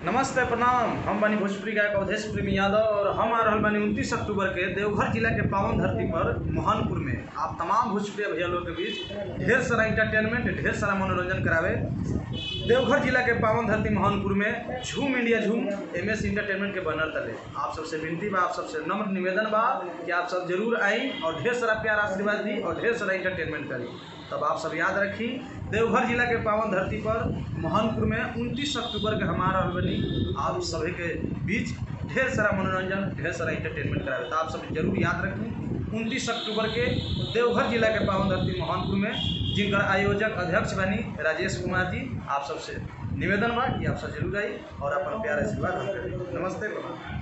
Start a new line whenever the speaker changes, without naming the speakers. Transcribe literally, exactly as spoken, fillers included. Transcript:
नमस्ते प्रणाम। हम बानी भोजपुरी गायक अवधेश प्रेमी यादव और हम आ रहा बानी उनतीस अक्टूबर के देवघर जिला के पावन धरती पर मोहनपुर में आप तमाम भोजपुरी भैया लोग के बीच ढेर सारा इंटरटेनमेंट ढेर सारा मनोरंजन करावे। देवघर जिला के पावन धरती मोहनपुर में झूम इंडिया झूम एम एस इंटरटेनमेंट के बनर तले आप सबसे विनती बा, आप सबसे नम्र निवेदन बा कि आप सब जरूर आई और ढेर सारा प्यार आशीर्वाद दी और ढेर सारा इंटरटेनमेंट करी। तब आप सब याद रखी देवघर जिला के पावन धरती पर मोहनपुर में उनतीस अक्टूबर के हमारा बनी आप सभी के बीच ढेर सारा मनोरंजन ढेर सारा इंटरटेनमेंट करावे। तो आप सब जरूर याद रखें उनतीस अक्टूबर के देवघर जिला के पावन धरती मोहनपुर में, जिनका आयोजक अध्यक्ष बनी राजेश कुमार जी। आप सबसे निवेदन बा कि आप सब जरूर आई और अपन प्यार आशीर्वाद हम करें। नमस्ते प्रणाम।